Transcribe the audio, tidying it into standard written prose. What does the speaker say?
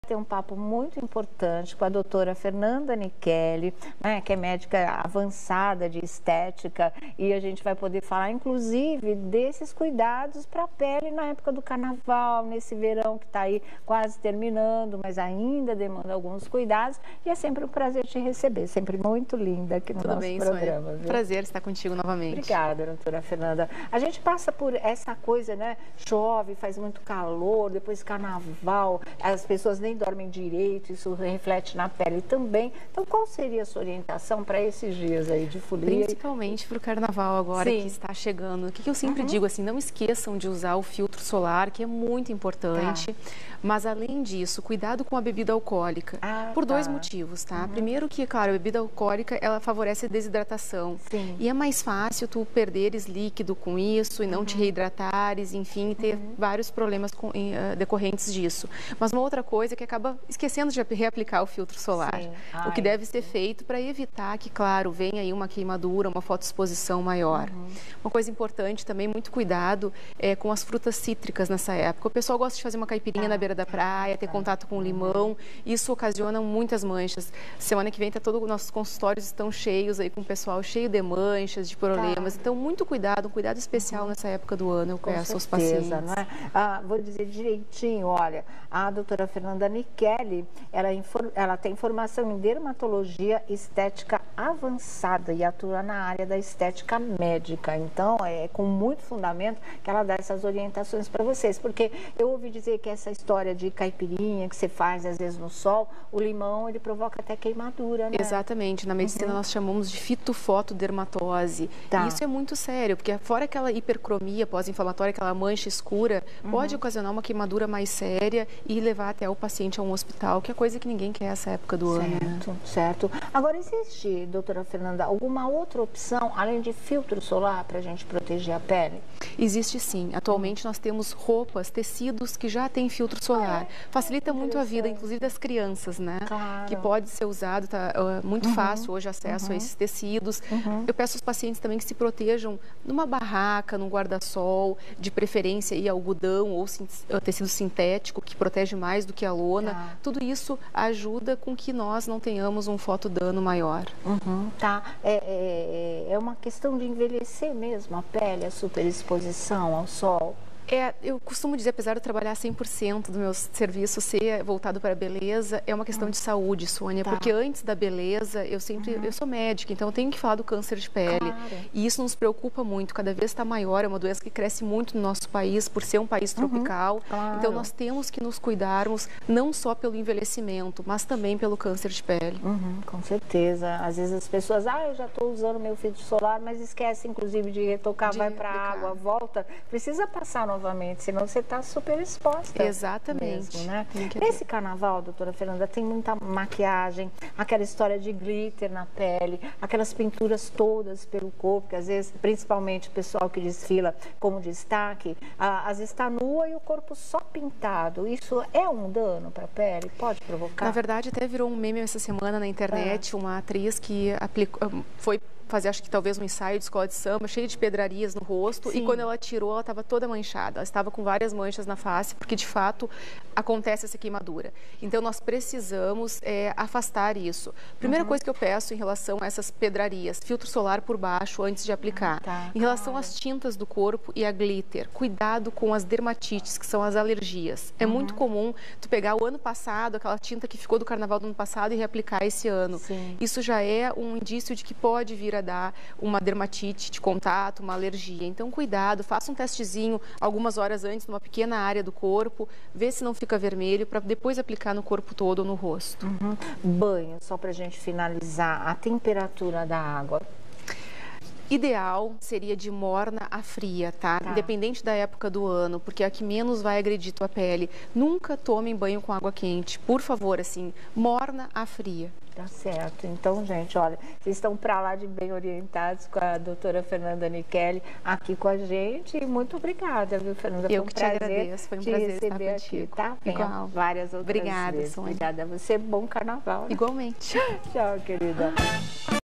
Tem um papo muito importante com a doutora Fernanda Nichelli, né, que é médica avançada de estética, e a gente vai poder falar, inclusive, desses cuidados para a pele na época do carnaval, nesse verão que está aí quase terminando, mas ainda demanda alguns cuidados, e é sempre um prazer te receber, sempre muito linda aqui no nosso programa. Viu? Prazer estar contigo novamente. Obrigada, doutora Fernanda. A gente passa por essa coisa, né, chove, faz muito calor, depois carnaval, as pessoas nem dormem direito, isso reflete na pele também. Então, qual seria a sua orientação para esses dias aí de folia? Principalmente para o carnaval agora que está chegando. O que eu sempre digo, assim, não esqueçam de usar o filtro solar, que é muito importante. Mas, além disso, cuidado com a bebida alcoólica, por dois motivos, tá? Primeiro que, claro, a bebida alcoólica, ela favorece a desidratação. E é mais fácil tu perderes líquido com isso e não te reidratares, enfim, ter vários problemas decorrentes disso. Mas uma outra coisa é que acaba esquecendo de reaplicar o filtro solar. O que deve ser feito para evitar que, claro, venha aí uma queimadura, uma fotoexposição maior. Uma coisa importante também, muito cuidado com as frutas cítricas nessa época. O pessoal gosta de fazer uma caipirinha na beira da praia, ter contato com o limão. Isso ocasiona muitas manchas. Semana que vem todos os nossos consultórios estão cheios aí com o pessoal cheio de manchas, de problemas. Então, muito cuidado, um cuidado especial nessa época do ano, eu peço aos pacientes. Não é? Vou dizer direitinho, olha, a doutora Fernanda Nichelli, ela tem formação em dermatologia estética avançada e atua na área da estética médica. Então, é com muito fundamento que ela dá essas orientações para vocês, porque eu ouvi dizer que essa história de caipirinha que você faz às vezes no sol, o limão, ele provoca até queimadura, né? Exatamente, na medicina nós chamamos de fitofotodermatose. E isso é muito sério, porque fora aquela hipercromia pós-inflamatória, aquela mancha escura, pode ocasionar uma queimadura mais séria e levar até o paciente a um hospital, que é coisa que ninguém quer essa época do ano. Certo. Agora, existe, doutora Fernanda, alguma outra opção, além de filtro solar, para a gente proteger a pele? Existe sim. Atualmente nós temos roupas, tecidos que já têm filtro solar. Facilita muito a vida, inclusive das crianças, né? Que pode ser usado, tá muito fácil hoje acesso a esses tecidos. Eu peço aos pacientes também que se protejam numa barraca, num guarda-sol, de preferência aí algodão ou tecido sintético, que protege mais do que a lona. Tudo isso ajuda com que nós não tenhamos um fotodano maior. É uma questão de envelhecer mesmo a pele, a superexposição ao sol. Eu costumo dizer, apesar de eu trabalhar 100% do meu serviço ser voltado para a beleza, é uma questão de saúde, Sônia, porque antes da beleza, eu sou médica, então eu tenho que falar do câncer de pele. E isso nos preocupa muito, cada vez está maior, é uma doença que cresce muito no nosso país, por ser um país tropical. Então nós temos que nos cuidarmos, não só pelo envelhecimento, mas também pelo câncer de pele. Com certeza. Às vezes as pessoas, eu já estou usando meu filtro solar, mas esquece, inclusive, de retocar, vai para a água, volta. Precisa passar novamente, senão você está super exposta. Exatamente. Mesmo, né? Nesse carnaval, doutora Fernanda, tem muita maquiagem, aquela história de glitter na pele, aquelas pinturas todas pelo corpo, que às vezes, principalmente o pessoal que desfila como destaque, às vezes está nua e o corpo só pintado. Isso é um dano para a pele? Pode provocar? Na verdade, até virou um meme essa semana na internet, uma atriz que foi fazer, acho que talvez um ensaio de escola de samba, cheio de pedrarias no rosto, e quando ela tirou, ela estava toda manchada, ela estava com várias manchas na face, porque de fato acontece essa queimadura. Então nós precisamos afastar isso. Primeira coisa que eu peço em relação a essas pedrarias, filtro solar por baixo antes de aplicar. Em relação às tintas do corpo e a glitter, cuidado com as dermatites, que são as alergias. É muito comum tu pegar o ano passado, aquela tinta que ficou do carnaval do ano passado e reaplicar esse ano. Isso já é um indício de que pode vir a dar uma dermatite de contato, uma alergia. Então, cuidado, faça um testezinho algumas horas antes, numa pequena área do corpo, vê se não fica vermelho, para depois aplicar no corpo todo ou no rosto. Banho, só para a gente finalizar, a temperatura da água. Ideal seria de morna a fria, tá? Independente da época do ano, porque é a que menos vai agredir tua pele. Nunca tomem banho com água quente, por favor, assim, morna a fria. Tá certo. Então, gente, olha, vocês estão para lá de bem orientados com a doutora Fernanda Nichelli aqui com a gente. E muito obrigada, viu, Fernanda? Eu que te agradeço. Foi um prazer estar aqui, tá? Igual. Várias outras vezes. Obrigada, Sônia. Obrigada a você. Bom carnaval. Né? Igualmente. Tchau, querida.